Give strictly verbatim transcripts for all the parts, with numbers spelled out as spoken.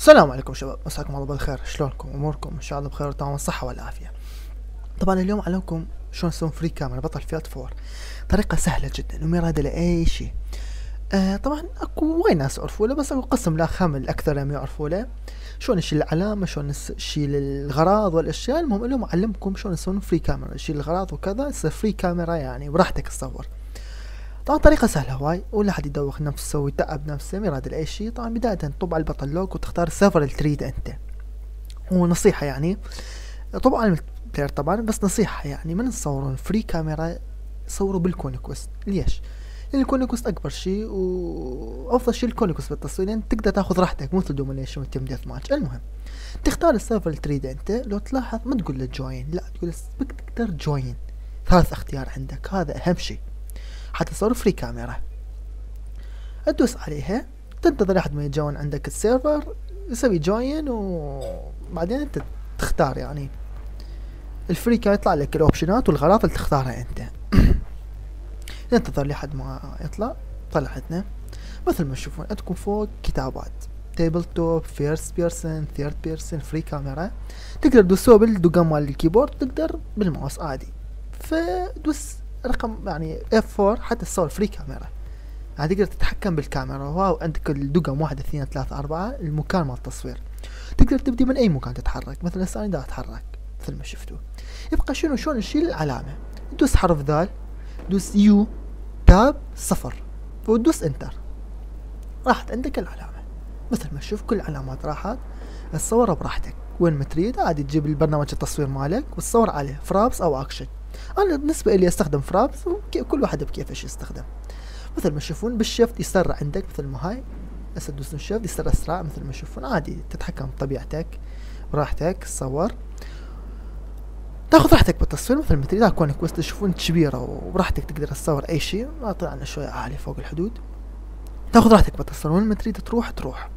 السلام عليكم شباب، مساكم الله بالخير. شلونكم؟ اموركم ان شاء الله بخير وتمام الصحه والعافيه. طبعا اليوم علمكم شلون تسوون فري كاميرا بطل فيات فور. طريقه سهله جدا وما يراد لها اي شيء. آه طبعا اكو وايد ناس يعرفوا له، بس اكو قسم لا خام الاكثر ما يعرفوا له شلون نشيل العلامه، شلون نشيل الغراض والاشياء. المهم اليوم اعلمكم شلون تسوون فري كاميرا، نشيل الغراض وكذا يصير فري كاميرا يعني براحتك تصور. طبعا طريقة سهلة هواي ولا حد يدوخ نفسه ويتعب نفسه ما يراد لأي شيء. طبعا بداية تطب على البطل لوك وتختار السيرفر اللي تريده انت. ونصيحة يعني طبعا على البلاير طبعا، بس نصيحة يعني من تصورون فري كاميرا صوروا بالكونيكوست. ليش؟ لأن الكونيكوست أكبر شيء وأفضل شيء الكونيكوست بالتصوير، لأن يعني تقدر تاخذ راحتك مو مثل دومينيشن والتيم ديث ماتش. المهم تختار السيرفر اللي تريده انت. لو تلاحظ ما تقول له جوين، لا تقول تقدر جوين. ثالث اختيار عندك، هذا أهم شيء حتى تصور فري كاميرا. تدوس عليها تنتظر لحد ما يتجون عندك السيرفر يسوي جوين، وبعدين انت تختار يعني الفري كاميرا. يطلع لك الاوبشنات والغراض اللي تختارها انت. ننتظر لحد ما يطلع. طلع عندنا مثل ما تشوفون عندكم فوق كتابات تيبل توب، فيرست بيرسون، ثيرد بيرسون، فري كاميرا. تقدر تدوسوها بالدقم مال الكيبورد، تقدر بالماوس عادي. فدوس رقم يعني اف أربعة حتى تصور فري كاميرا. يعني تقدر تتحكم بالكاميرا. واو عندك الدقم واحد اثنين ثلاثة أربعة المكان مال التصوير. تقدر تبدي من أي مكان تتحرك، مثلا هسه أنا دا أتحرك مثل ما شفتوا. يبقى شنو شلون نشيل العلامة. دوس حرف ذال، دوس يو تاب صفر وتدوس انتر، راحت عندك العلامة. مثل ما تشوف كل العلامات راحت. تصورها براحتك وين ما تريد، عادي تجيب البرنامج التصوير مالك وتصور عليه فرابس أو أكشن. أنا بالنسبة لي أستخدم فرابس، وكل واحد بكيف ايش يستخدم. مثل ما تشوفون بالشيفت يسرع عندك مثل ما هاي. هسه تدوسون الشيفت يصير أسرع مثل ما تشوفون. عادي تتحكم بطبيعتك براحتك تصور، تاخذ راحتك بالتصوير مثل ما تريد. اكو كويست تشوفون كبيرة وبراحتك تقدر تصور أي شيء. ما طلعنا شوية عالي فوق الحدود. تاخذ راحتك بالتصوير وين ما تريد تروح تروح.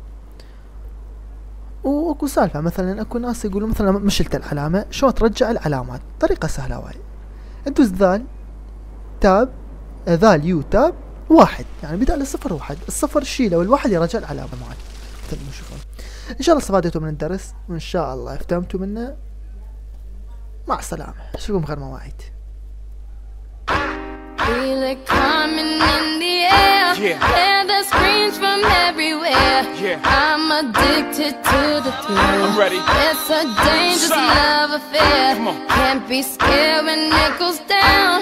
واكو سالفة مثلا اكو ناس يقولوا مثلا ما شلت العلامة شلون ترجع العلامات. طريقة سهلة وايد. تدوس ذال تاب، ذال يو تاب واحد، يعني بدال الصفر واحد، الصفر شيله والواحد يرجع العلامة معك مثل ما تشوفون. ان شاء الله استفادتوا من الدرس وان شاء الله افتهمتوا منه. مع السلامة، اشوفكم بخير مواعيد. Feel it coming in the air. Yeah. Hear the screams from everywhere. Yeah. I'm addicted to the thrill. I'm ready. It's a dangerous Sign. love affair. Come on. Can't be scared when it goes down.